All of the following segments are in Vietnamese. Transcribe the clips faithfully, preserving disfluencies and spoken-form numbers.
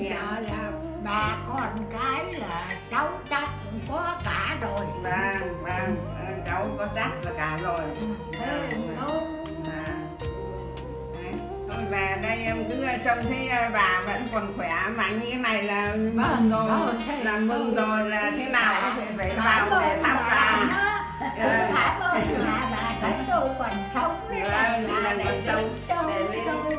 bây giờ là bà con cái là cháu chắc cũng có cả rồi. Vâng, vâng, cháu có chắc là cả rồi. Thế tốt. Thôi về đây em cứ trông thấy bà vẫn còn khỏe, mạnh như thế này là Vâng, rồi, là mừng rồi, là thế nào phải vào để thăm bà. Cảm ơn bà, bà thấy tôi còn sống đấy, là để còn sống để lên tôi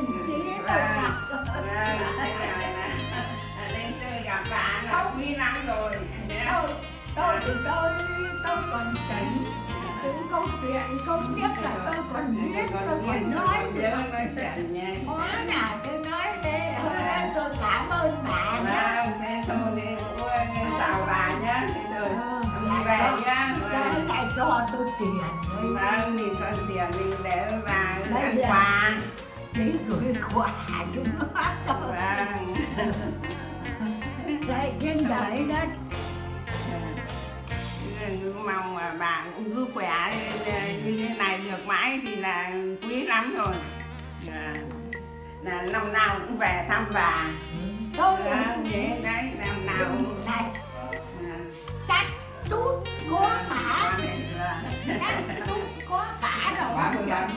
lên chơi gặp bà là quý lắm rồi. Tôi tôi thì tôi tôi còn tỉnh, những câu chuyện câu biết là tôi còn biết, tôi còn nói được. Hóa nào tôi nói thế, tôi cảm ơn bà nhá. Thế thôi thì cũng chào bà nhá. Rồi đi về nhá. Cái này cho tôi tiền đấy. Vâng, thì cho tiền đi để bà ăn quà. Đi gửi quà chúng nó đâu. Vâng. Đây trên đời đất. Mong bà cũng cứ khỏe như thế này được mãi thì là quý lắm rồi. Là năm nào cũng về thăm bà. Tôi đấy, đấy, năm nào cũng này. Chắc chút có cả. Chắc chút có cả rồi. Bà ơi, bà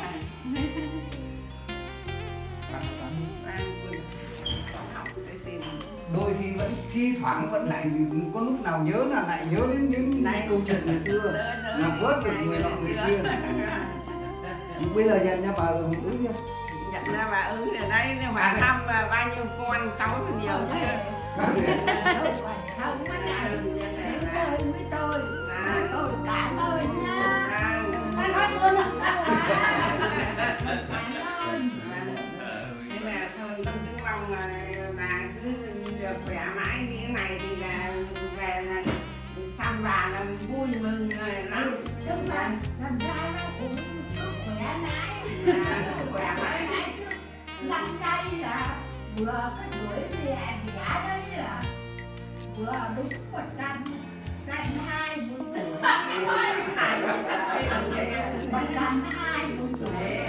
đôi khi vẫn thi thoảng vẫn lại có lúc nào nhớ là lại nhớ đến những câu chuyện ngày xưa, làm vớt được người nọ người kia. Bây giờ dành cho bà ứng nhá. Nhận ra bà ứng ở đây hỏi thăm bao nhiêu con cháu nhiều chưa? Tôi còn sống với này, đến chơi với tôi, tôi cảm ơn nha. Cảm ơn. Thế là thôi tôi cứ mong bà cứ được khỏe mãi như thế này thì là về là thăm bà là vui mừng lắm. Nhưng mà làm ra nó cũng khỏe mãi, khỏe mãi. Năm nay là vừa cái tuổi mẹ đẻ đấy là vừa đúng một trăm trăm hai mươi tuổi, một trăm hai mươi tuổi.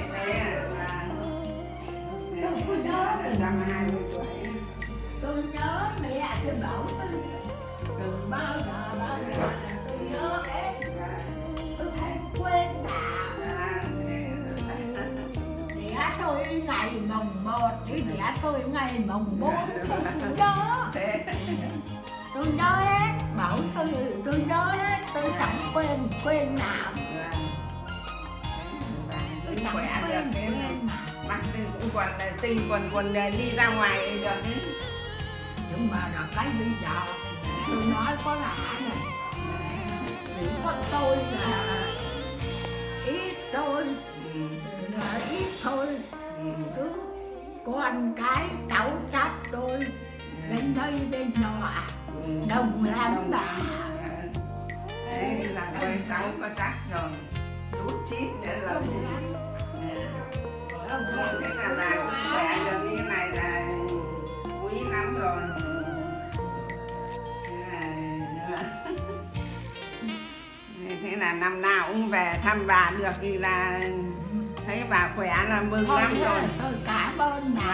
Tôi nhớ trăm hai mươi tuổi. Tôi nhớ mẹ tôi bảo từ bao giờ bao giờ là tôi nhớ hết, tôi không quên bà. Đẻ tôi ngày mồng một chứ đẻ tôi ngày mồng bốn tôi nhớ. Tôi nhớ hết, bảo tôi tôi nhớ hết, tôi chẳng quên quên nào. Tôi chẳng quên quên nào. Mắt cũng còn tinh còn còn đi ra ngoài được. Nhưng mà là cái bây giờ tôi nói có lạ này, chỉ có tôi là ít thôi, là ít thôi, cứ con cái cháu chắc tôi bên đây bên nọ đồng lắm bà. Đấy là tôi cháu có chắc rồi, chút chít nữa rồi. Thế là bà cũng khỏe được như này là quý lắm rồi. Thế là năm nào cũng về thăm bà được thì là thấy bà khỏe là mừng lắm rồi. Tôi cảm ơn bà.